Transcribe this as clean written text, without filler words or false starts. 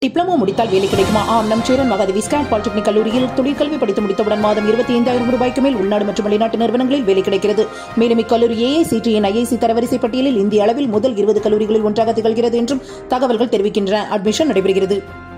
Diploma முடித்தால் வேலை கிடைக்குமா? ஆம். நம் சேரன் மகாதேவி ஸ்கேட் பாலிடெக்னிக் கல்லூரியில் தொழிற்கல்வி படித்து முடித்தவுடன் மாதம் 25,000 ரூபாய்க்கு மேல் உள்நாடு மற்றும் வெளிநாட்டு நிறுவனங்களில் வேலை கிடைக்கிறது. மேலும் இக்கல்லூரி AICTE IIC தரவரிசை பட்டியலில் இந்திய அளவில் முதல் 20 கல்லூரிகளில் ஒன்றாக திகழ்கிறது என்றும் தகவல்கள் தெரிவிக்கின்றன. அட்மிஷன் நடைபெறுகிறது.